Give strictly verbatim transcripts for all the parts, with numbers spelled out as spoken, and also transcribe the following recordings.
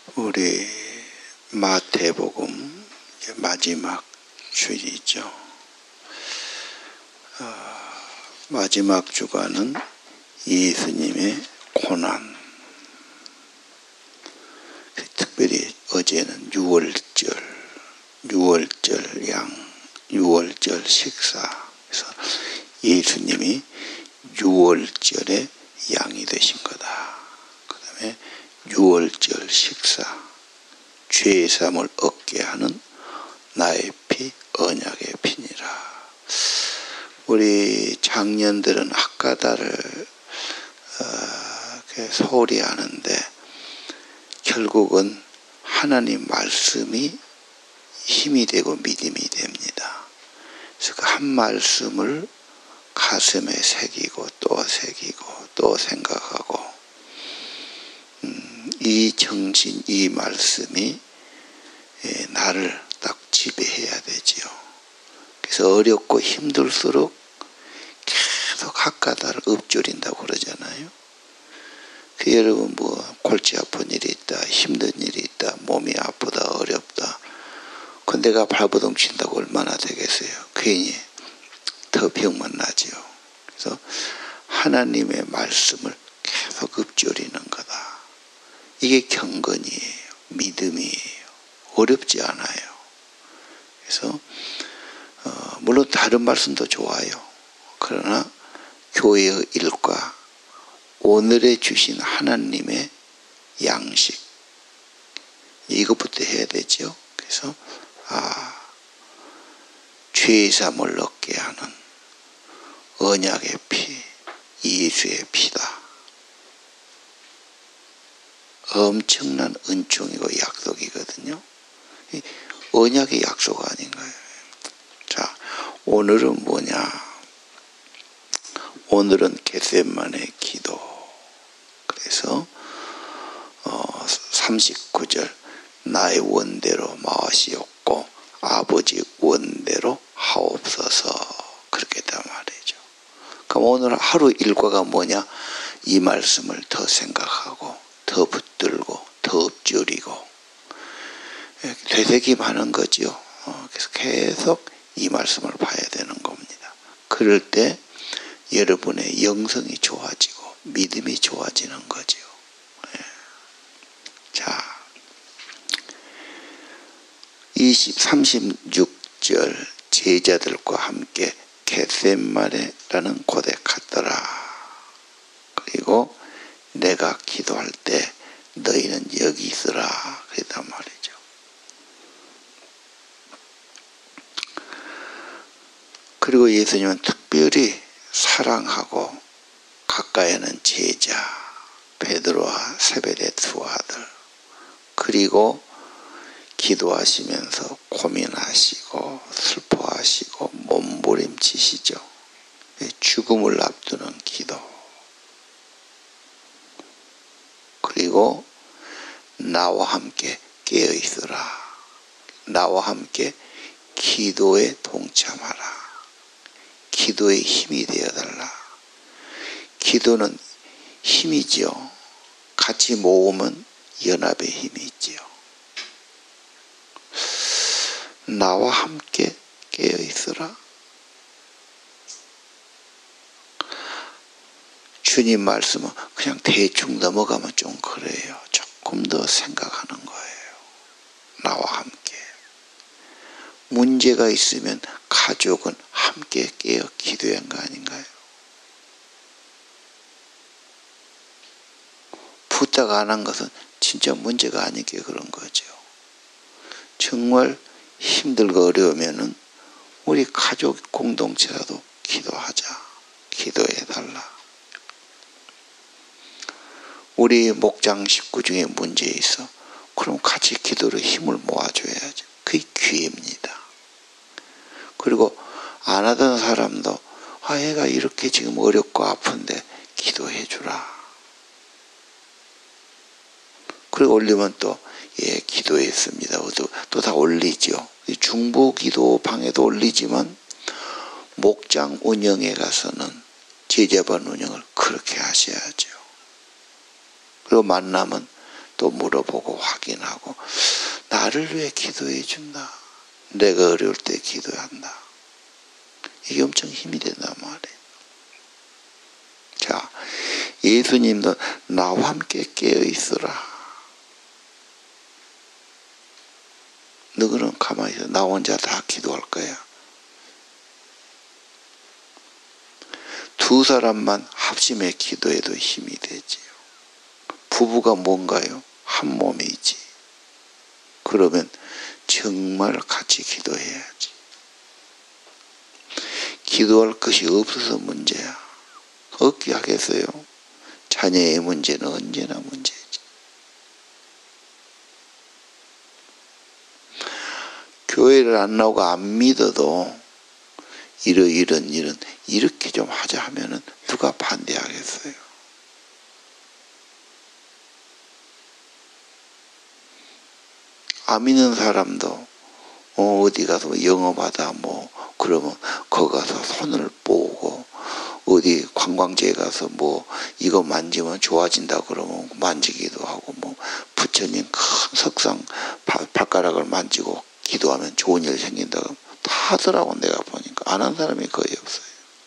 우리 마태복음 마지막 주일이죠. 어, 마지막 주간은 예수님의 고난. 특별히 어제는 유월절, 유월절 양, 유월절 식사. 그래서 예수님이 유월절의 양이 되신 거다. 그 다음에 유월절 식사, 죄사함을 얻게 하는 나의 피, 언약의 피니라. 우리 장년들은 학가다를 어, 소홀히 하는데 결국은 하나님 말씀이 힘이 되고 믿음이 됩니다. 그래서 그 한 말씀을 가슴에 새기고 또 새기고 또 생각하고 음, 이 정신, 이 말씀이 예, 나를 딱 지배해야 되지요. 그래서 어렵고 힘들수록 계속 학가다를 읊조린다고 그러잖아요. 그 여러분 뭐 골치 아픈 일이 있다, 힘든 일이 있다, 몸이 아프다, 어렵다. 그 내가 발버둥 친다고 얼마나 되겠어요. 괜히 더 병만 나지요. 그래서 하나님의 말씀을 계속 읊조리는 거다. 이게 경건이에요. 믿음이에요. 어렵지 않아요. 그래서 어, 물론 다른 말씀도 좋아요. 그러나 교회의 일과 오늘에 주신 하나님의 양식, 이것부터 해야 되죠. 그래서 아, 죄사함을 얻게 하는 언약의 피, 예수의 피다. 엄청난 은총이고 약속이거든요. 언약의 약속 아닌가요? 자, 오늘은 뭐냐? 오늘은 겟세마네 기도. 그래서 어, 삼십구 절 나의 원대로 마시옵고 아버지 원대로 하옵소서. 그렇게 했단 말이죠. 그럼 오늘 하루 일과가 뭐냐? 이 말씀을 더 생각하고 더 붙들고 더 읊조리고 되새김하는 거죠. 어, 그래서 계속 이 말씀을 봐야 되는 겁니다. 그럴 때 여러분의 영성이 좋아지고 믿음이 좋아지는 거죠. 예. 자, 이십, 삼십육 절 제자들과 함께 겟세마네라는 곳에 갔더라. 그리고 내가 기도할 때 너희는 여기 있으라. 그랬단 말이죠. 그리고 예수님은 특별히 사랑하고 가까이하는 제자 베드로와 세베대 두 아들, 그리고 기도하시면서 고민하시고 슬퍼하시고 몸부림치시죠. 죽음을 앞두는 기도. 그리고 나와 함께 깨어 있으라. 나와 함께 기도에 동참하라. 기도의 힘이 되어달라. 기도는 힘이지요. 같이 모으면 연합의 힘이 있지요. 나와 함께 깨어 있으라. 주님 말씀은 그냥 대충 넘어가면 좀 그래요. 조금 더 생각하는 거예요. 나와 함께. 문제가 있으면 가족은 함께 깨어 기도한 거 아닌가요? 부탁 안 한 것은 진짜 문제가 아니게 그런 거죠. 정말 힘들고 어려우면은 우리 가족 공동체라도 기도하자. 기도해달라. 우리 목장 식구 중에 문제 있어. 그럼 같이 기도로 힘을 모아줘야죠. 그게 기회입니다. 그리고 안 하던 사람도 아, 얘가 이렇게 지금 어렵고 아픈데 기도해주라. 그리고 올리면 또 예, 기도했습니다. 또 다 올리죠. 중보 기도 방에도 올리지만 목장 운영에 가서는 제자반 운영을 그렇게 하셔야죠. 그리고 만나면 또 물어보고 확인하고, 나를 위해 기도해 준다. 내가 어려울 때 기도한다. 이게 엄청 힘이 된단 말이에요. 자, 예수님도 나와 함께 깨어 있으라. 너희는 가만히 있어. 나 혼자 다 기도할 거야. 두 사람만 합심해 기도해도 힘이 되지요. 부부가 뭔가요? 한 몸이지. 그러면 정말 같이 기도해야지. 기도할 것이 없어서 문제야. 없게 하겠어요? 자녀의 문제는 언제나 문제지. 교회를 안 나오고 안 믿어도 이런 이런 이런 이렇게 좀 하자 하면은 누가 반대하겠어요? 안 믿는 사람도 어, 어디 가서 영업하다 뭐 그러면 거기 가서 손을 보고, 어디 관광지에 가서 뭐 이거 만지면 좋아진다 그러면 만지기도 하고, 뭐 부처님 큰 석상 발가락을 만지고 기도하면 좋은 일 생긴다고 다 하더라고. 내가 보니까 안 한 사람이 거의 없어요.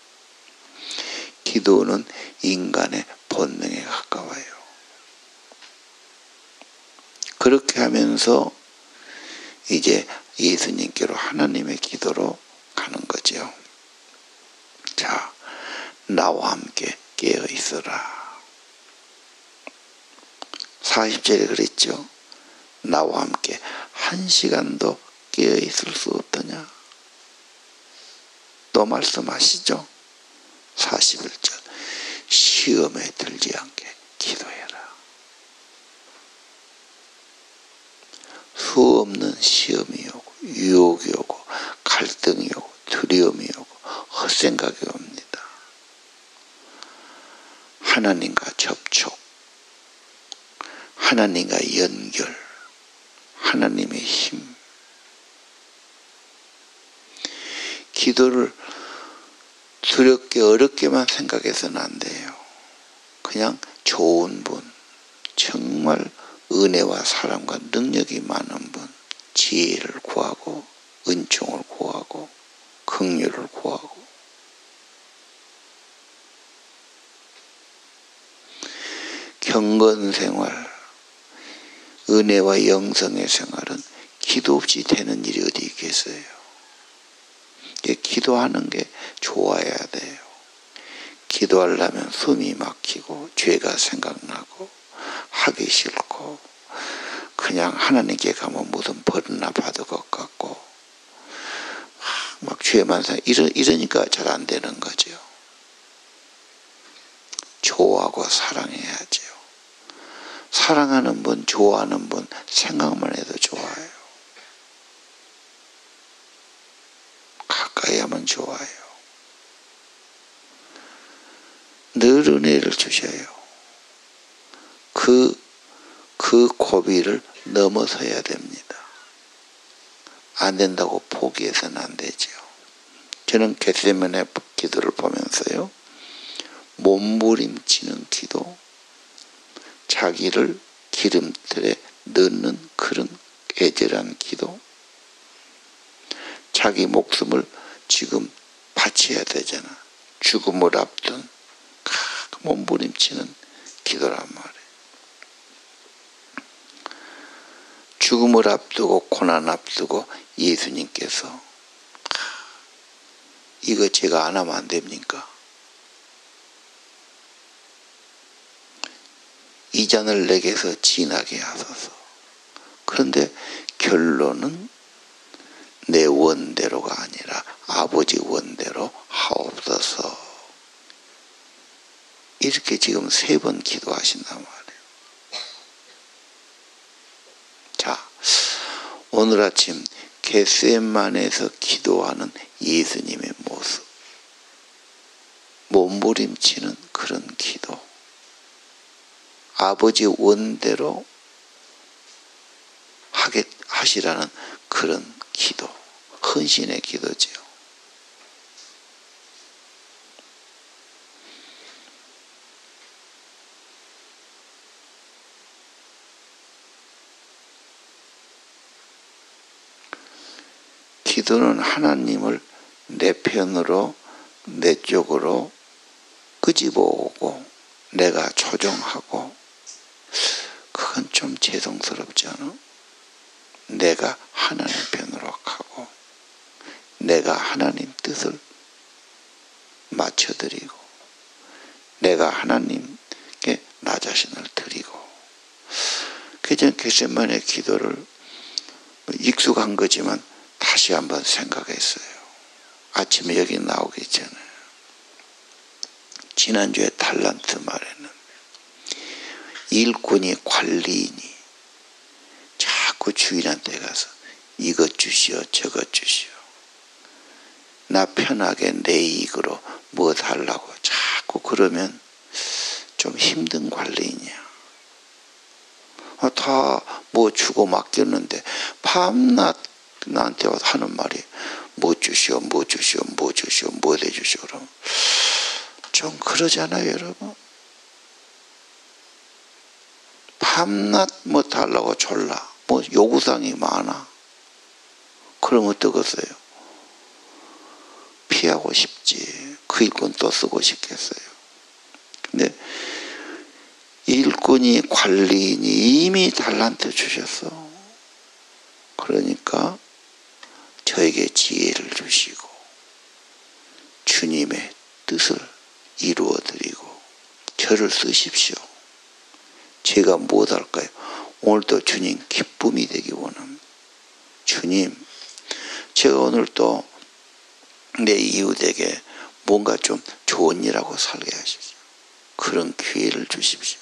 기도는 인간의 본능에 가까워요. 그렇게 하면서 이제 예수님께로, 하나님의 기도로 가는 거죠. 자, 나와 함께 깨어 있어라. 사십 절에 그랬죠. 나와 함께 한 시간도 깨어 있을 수 없더냐. 또 말씀하시죠. 사십일 절. 시험에 들지 않게 기도해라. 수 없는 시험이 오고, 유혹이 오고, 갈등이 오고, 두려움이 오고, 헛생각이 옵니다. 하나님과 접촉, 하나님과 연결, 하나님의 힘. 기도를 두렵게 어렵게만 생각해서는 안 돼요. 그냥 좋은 분, 정말 은혜와 사랑과 능력이 많은 분, 지혜를 구하고 은총을 구하고 긍휼을 구하고, 경건생활, 은혜와 영성의 생활은 기도 없이 되는 일이 어디 있겠어요. 기도하는 게 좋아야 돼요. 기도하려면 숨이 막히고 죄가 생각나고 하기 싫고, 그냥 하나님께 가면 무슨 벌이나 받을 것 같고 막 죄만 생각, 이러, 이러니까 잘 안 되는 거죠. 좋아하고 사랑해야죠. 사랑하는 분, 좋아하는 분 생각만 해도 좋아요. 가까이 하면 좋아요. 늘 은혜를 주셔요. 그, 그 고비를 넘어서야 됩니다. 안 된다고 포기해서는 안 되죠. 저는 겟세마네 기도를 보면서요, 몸부림치는 기도, 자기를 기름틀에 넣는 그런 애절한 기도, 자기 목숨을 지금 바쳐야 되잖아. 죽음을 앞둔 몸부림치는 기도란 말이에요. 죽음을 앞두고 고난 앞두고 예수님께서 이거 제가 안 하면 안 됩니까? 이 잔을 내게서 지나게 하소서. 그런데 결론은 내 원대로가 아니라 아버지 원대로 하옵소서. 이렇게 지금 세 번 기도하신단 말이에요. 자, 오늘 아침 겟세마네에서 기도하는 예수님의 모습, 몸부림치는 그런 기도, 아버지 원대로 하게 하시라는 그런 기도, 헌신의 기도죠. 기도는 하나님을 내 편으로, 내 쪽으로 끄집어오고 내가 조정하고, 그건 좀 죄송스럽지 않아? 내가 하나님 편으로 가고 내가 하나님 뜻을 맞춰드리고 내가 하나님께 나 자신을 드리고. 그전 겟세마네 기도를 익숙한 거지만 다시 한번 생각했어요. 아침에 여기 나오기 전에 지난주에 달란트 말에는 일꾼이 관리인이 자꾸 주인한테 가서 이것 주시오 저것 주시오, 나 편하게 내 이익으로 뭐 달라고 자꾸 그러면 좀 힘든 관리인이야. 다 뭐 주고 맡겼는데 밤낮 나한테 와서 하는 말이 뭐 주시오 뭐 주시오 뭐 주시오 뭐 대주시오. 그러면 좀 그러잖아요 여러분. 밤낮 뭐 달라고 졸라 뭐 요구사항이 많아. 그러면 어떡겠어요? 피하고 싶지. 그 일꾼 또 쓰고 싶겠어요. 근데 일꾼이 관리인이 이미 달란트 주셨어. 그러니까 저에게 지혜를 주시고 주님의 뜻을 이루어드리고 저를 쓰십시오. 제가 못할까요? 오늘도 주님 기쁨이 되기 원합니다. 주님, 제가 오늘 또 내 이웃에게 뭔가 좀 좋은 일하고 살게 하십시오. 그런 기회를 주십시오.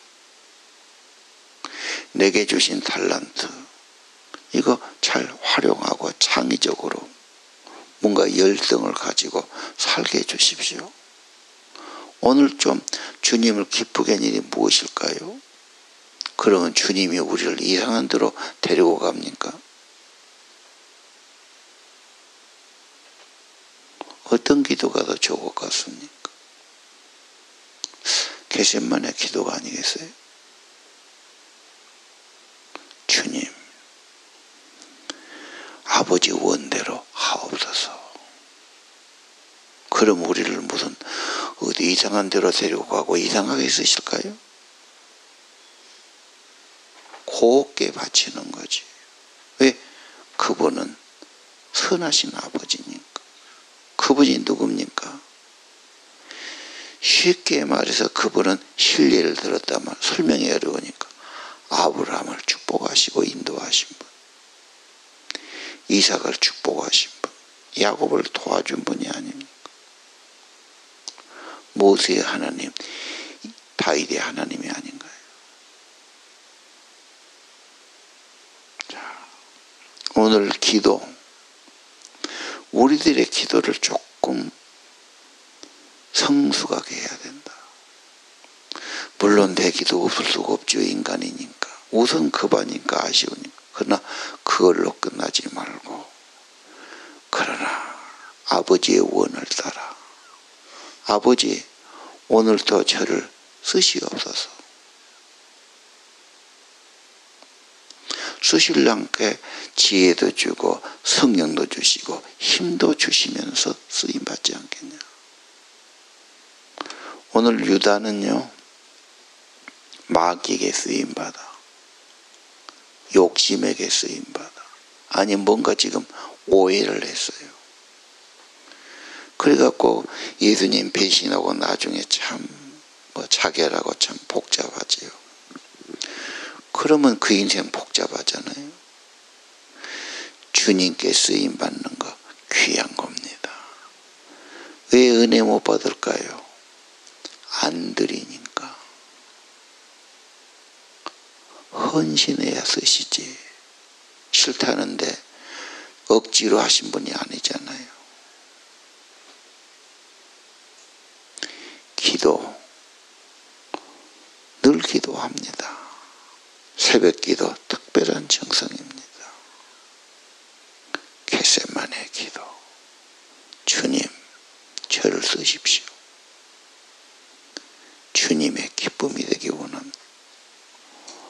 내게 주신 달란트 이거 잘 활용하고 창의적으로 뭔가 열정을 가지고 살게 해주십시오. 오늘 좀 주님을 기쁘게 한 일이 무엇일까요? 그러면 주님이 우리를 이상한 데로 데리고 갑니까? 어떤 기도가 더 좋을 것 같습니까? 겟세마네 기도가 아니겠어요? 주님, 아버지 원대로 하옵소서. 그럼 우리를 무슨 어디 이상한 데로 데리고 가고 이상하게 쓰실까요? 곱게 바치는 거지. 왜? 그분은 선하신 아버지니까. 그분이 누굽니까? 쉽게 말해서 그분은 신뢰를 들었다면 설명이 어려우니까 아브라함을 축복하시고 인도하신 분, 이삭을 축복하신 분, 야곱을 도와준 분이 아닙니까? 모세의 하나님, 다윗의 하나님이 아닌가요? 자, 오늘 기도, 우리들의 기도를 조금 성숙하게 해야 된다. 물론 내 기도 없을 수가 없죠. 인간이니까. 우선 급하니까 아쉬우니까. 그러나 그걸로 끝나지 말고 그러나 아버지의 원을 따라 아버지 오늘도 저를 쓰시옵소서. 쓰실랑께 지혜도 주고 성령도 주시고 힘도 주시면서 쓰임받지 않겠냐. 오늘 유다는요 마귀에게 쓰임받아, 욕심에게 쓰임받아, 아니 뭔가 지금 오해를 했어요. 그래갖고 예수님 배신하고 나중에 참 뭐 자결하고 참 복잡하지요. 그러면 그 인생 복잡하잖아요. 주님께 쓰임받는 거 귀한 겁니다. 왜 은혜 못 받을까요? 안 드리니까. 헌신해야 쓰시지. 싫다는데 억지로 하신 분이 아니잖아요. 기도 늘 기도합니다. 새벽 기도 특별한 정성입니다. 겟세마네 기도. 주님 저를 쓰십시오. 주님의 기쁨이 되기 원합니다.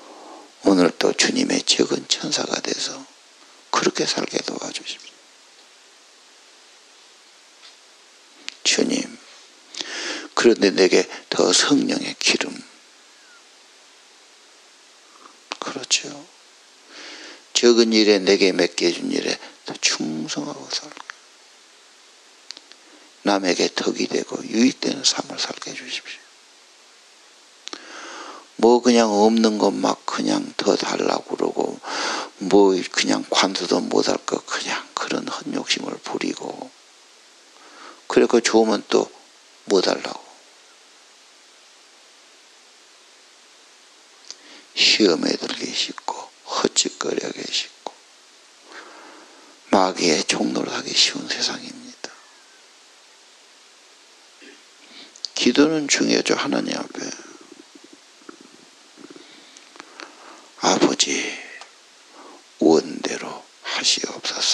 오늘 또 주님의 적은 천사가 돼서 그렇게 살게 도와주십시오. 그런데 내게 더 성령의 기름. 그렇죠. 적은 일에 내게 맡겨준 일에 더 충성하고 살고 남에게 덕이 되고 유익되는 삶을 살게 해주십시오. 뭐 그냥 없는 것 막 그냥 더 달라고 그러고 뭐 그냥 관두도 못할 것 그냥 그런 헛욕심을 부리고 그래서 좋으면 또 못하려고 시험에 들게 싶고 헛짓거리하게 싶고 마귀의 종로를 하기 쉬운 세상입니다. 기도는 중요하죠. 하나님 앞에 아버지 원대로 하시옵소서.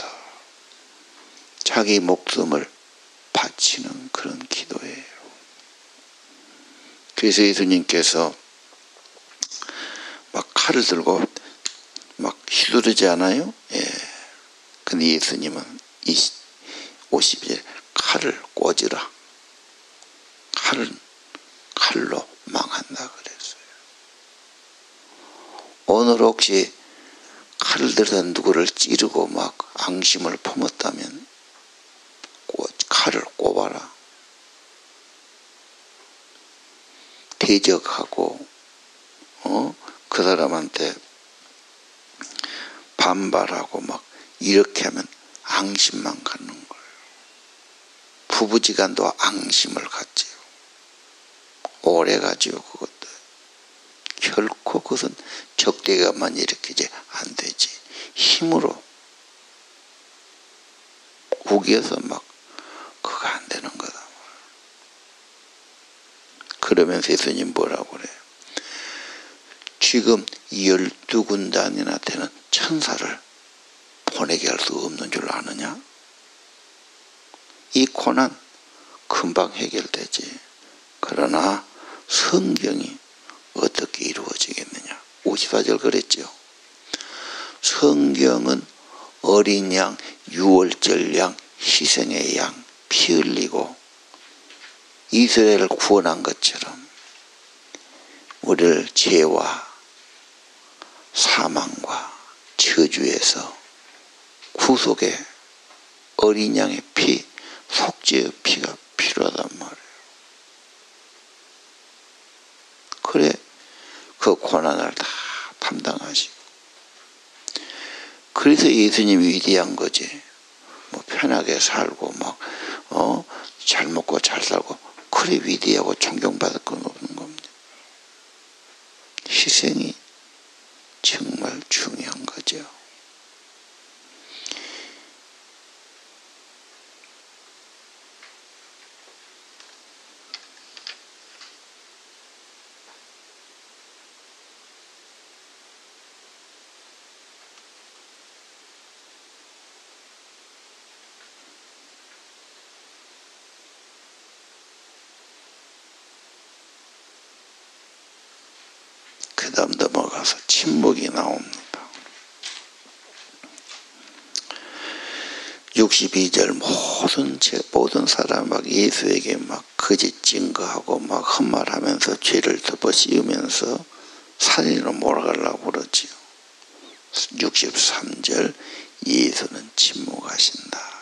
자기 목숨을 바치는 그런 기도예요. 그래서 예수님께서 막 칼을 들고 막 휘두르지 않아요? 예. 근데 예수님은 이 오십 절 칼을 꽂으라. 칼은 칼로 망한다 그랬어요. 오늘 혹시 칼을 들어서 누구를 찌르고 막 앙심을 품었다면 칼을 꼽아라. 대적하고 어? 그 사람한테 반발하고 막 이렇게 하면 앙심만 갖는 거예요. 부부지간도 앙심을 갖지요. 오래 가지요. 그것도 결코 그것은 적대감만 일으키지 안 되지. 힘으로 우겨서 막 그거 안 되는 거다. 그러면서 예수님 뭐라고 그래요? 지금 열두 군단이나 되는 천사를 보내게 할 수 없는 줄 아느냐? 이 고난 금방 해결되지. 그러나 성경이 어떻게 이루어지겠느냐? 오십사 절 그랬죠. 성경은 어린 양, 유월절 양, 희생의 양, 피 흘리고 이스라엘을 구원한 것처럼 우리를 죄와 사망과 저주에서 구속의 어린 양의 피, 속죄의 피가 필요하단 말이에요. 그래 그 고난을 다 감당하시고 그래서 예수님이 위대한 거지. 뭐 편하게 살고 막 어 잘 먹고 잘 살고 그래 위대하고 존경받을 건 없는 겁니다. 희생이 정말 중요한 거죠. 그 다음 넘어가서 침묵이 나옵니다. 육십이 절 모든 제 모든 사람 막 예수에게 막 거짓 증거하고 막 헛말하면서 죄를 덮어 씌우면서 살인으로 몰아가려고 그러지요. 육십삼 절 예수는 침묵하신다.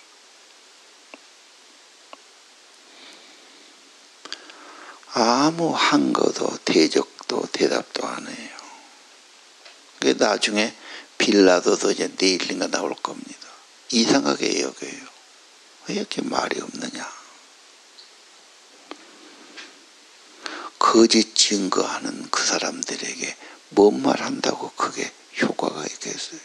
아무 한거도 대적도 대답도 안 해요. 그 나중에 빌라도도 이제 내일인가 나올 겁니다. 이상하게 여겨요. 왜 이렇게 말이 없느냐? 거짓 증거하는 그 사람들에게 뭔 말 한다고 그게 효과가 있겠어요?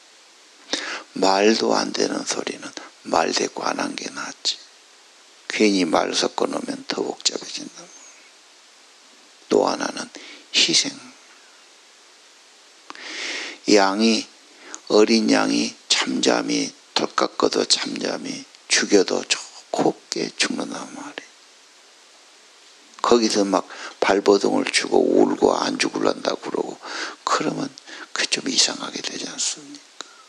말도 안 되는 소리는 말 대꾸 안 한 게 낫지. 괜히 말 섞어 놓으면 더 복잡해진다. 또 하나는 희생. 양이 어린 양이 잠잠히 덜 깎아도 잠잠히 죽여도 곱게 죽는단 말이에요. 거기서 막 발버둥을 주고 울고 안 죽을란다고 그러고 그러면 그 좀 이상하게 되지 않습니까?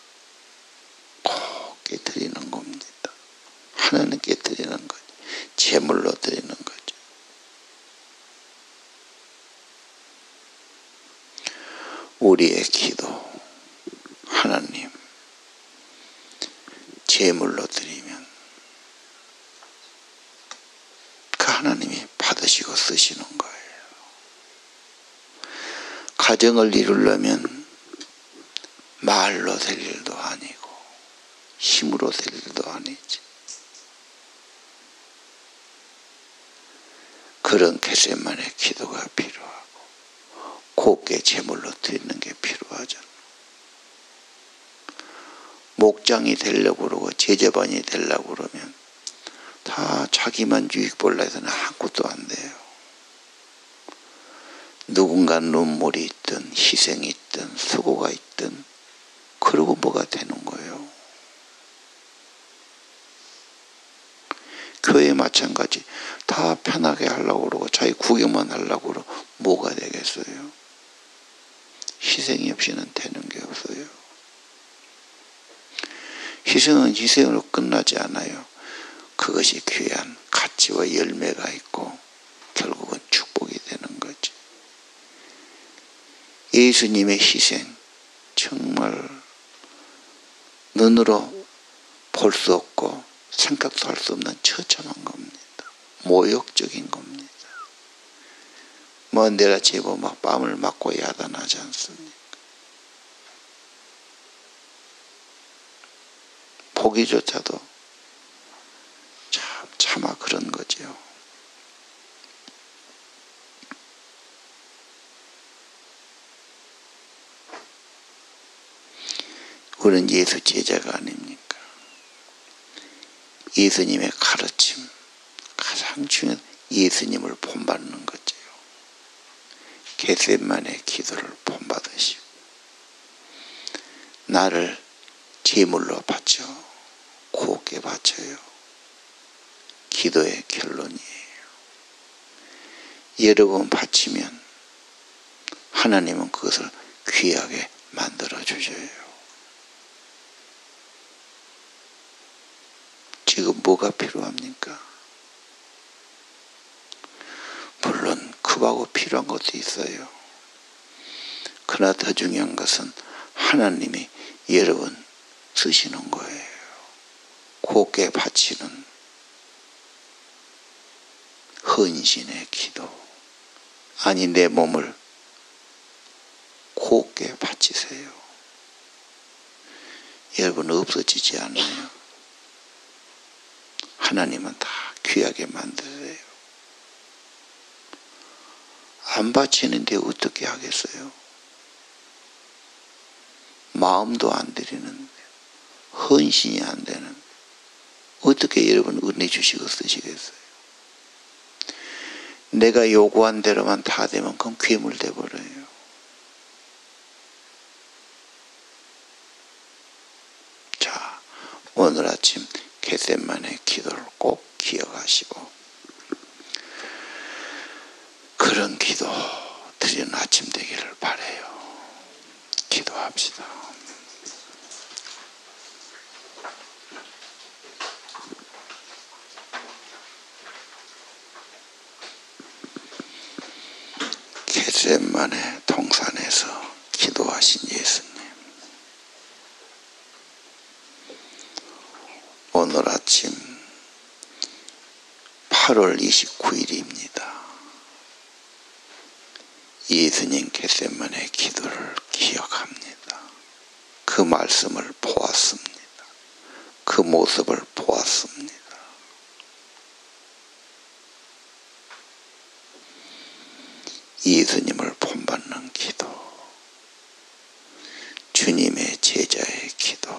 곱게 드리는 겁니다. 하나님께 드리는 거지. 제물로 드리는 거죠. 우리의 기도 하나님 제물로 드리면 그 하나님이 받으시고 쓰시는 거예요. 가정을 이루려면 말로 될 일도 아니고 힘으로 될 일도 아니지. 그런 겟세마네 기도가 필요하고 곱게 제물로 드리는 게 필요하잖아. 목장이 되려고 그러고 제자반이 되려고 그러면 다 자기만 유익 보려 해서는 아무것도 안 돼요. 누군가 눈물이 있든 희생이 있든 수고가 있든 그러고 뭐가 되는 거예요. 교회 마찬가지. 다 편하게 하려고 그러고 자기 구경만 하려고 그러고 뭐가 되겠어요. 희생이 없이는 되는 게 없어요. 희생은 희생으로 끝나지 않아요. 그것이 귀한 가치와 열매가 있고 결국은 축복이 되는 거지. 예수님의 희생 정말 눈으로 볼 수 없고 생각도 할 수 없는 처참한 겁니다. 모욕적인 겁니다. 뭐 내가 제법 막 뺨을 맞고 야단하지 않습니까? 보기조차도 참 차마 그런 거죠. 우리는 예수 제자가 아닙니까? 예수님의 가르침, 가장 중요한 예수님을 본받는 거죠. 겟세마네 기도를 본받으시고 나를 제물로 바쳐 곱게 바쳐요. 기도의 결론이에요. 여러 번 바치면 하나님은 그것을 귀하게 만들어 주셔요. 지금 뭐가 필요합니까? 물론 급하고 필요한 것도 있어요. 그러나 더 중요한 것은 하나님이 여러분 쓰시는 거예요. 곱게 바치는 헌신의 기도. 아니 내 몸을 곱게 바치세요. 여러분 없어지지 않아요. 하나님은 다 귀하게 만드세요. 안 바치는데 어떻게 하겠어요? 마음도 안 드리는데 헌신이 안 되는데 어떻게 여러분 은혜 주시고 쓰시겠어요? 내가 요구한 대로만 다 되면 그건 괴물 돼버려요. 자, 오늘 아침 겟세마네 기도를 꼭 기억하시고 그런 기도 드리는 아침 되기를 바라요. 기도합시다. 겟세마네 동산에서 기도하신 예수님, 오늘 아침 팔월 이십구일입니다. 예수님 겟세마네 기도를 기억합니다. 그 말씀을 보았습니다. 그 모습을 보았습니다. 예수님을 본받는 기도, 주님의 제자의 기도,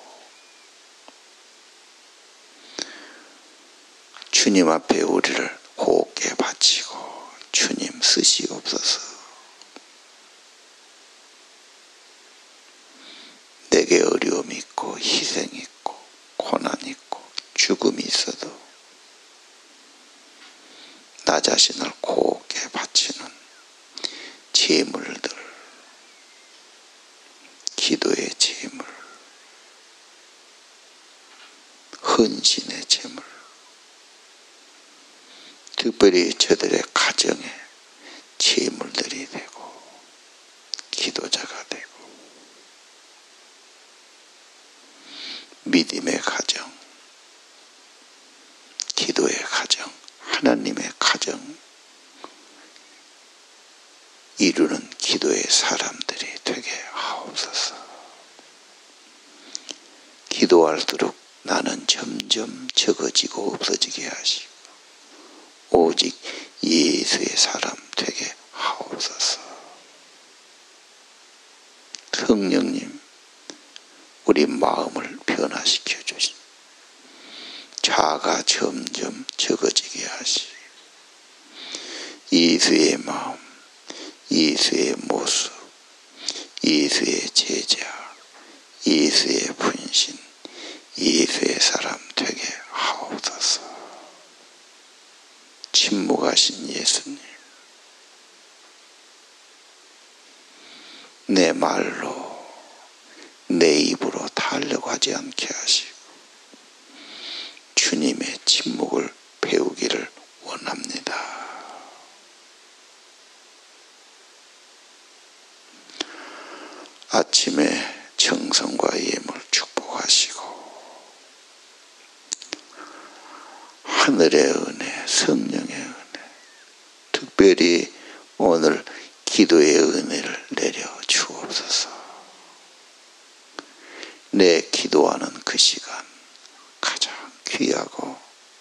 주님 앞에 우리를 곱게 바치고 주님 쓰시옵소서. 내게 어려움이 있고 희생이 있고 고난이 있고 죽음이 있어도 나 자신을 곱게 바치는 제물들, 기도의 제물, 헌신의 제물, 특별히 저들의 가정에 제물들이 되고 기도자가 믿음의 가정, 기도의 가정, 하나님의 가정 이루는 기도의 사람들이 되게 하옵소서. 기도할수록 나는 점점 적어지고 없어지게 하시고 오직 예수의 사람 되게 하옵소서. 성령님, 우리 마음을 변화시켜 주신 자아가 점점 적어지게 하시고 예수의 마음, 예수의 모습, 예수의 제자, 예수의 분신, 예수의 사람 되게 하옵소서. 침묵하신 예수님, 내 말로 내 입으로 다 하려고 하지 않게 하시고 주님의 침묵을 배우기를 원합니다. 아침에 정성과 예물 축복하시고 하늘의 은혜, 성령의 은혜, 특별히 오늘 기도의 은혜를 내려 주옵소서. 내 기도하는 그 시간 가장 귀하고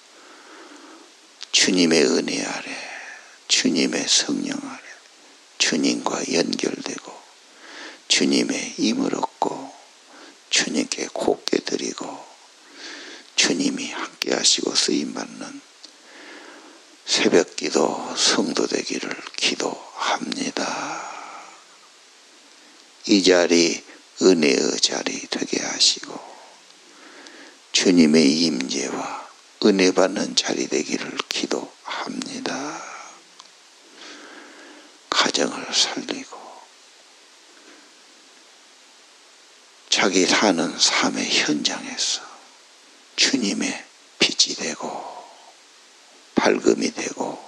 주님의 은혜 아래, 주님의 성령 아래 주님과 연결되고 주님의 힘을 얻고 주님께 곱게 드리고 주님이 함께 하시고 쓰임받는 새벽기도 성도 되기를 기도합니다. 이 자리 은혜의 자리 되게 하시고 주님의 임재와 은혜 받는 자리 되기를 기도합니다. 가정을 살리고 자기 사는 삶의 현장에서 주님의 빛이 되고 밝음이 되고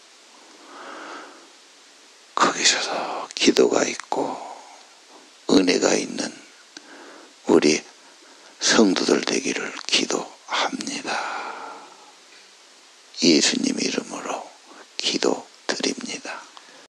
거기서도 기도가 있고 은혜가 있는 우리 성도들 되기를 기도합니다. 예수님 이름으로 기도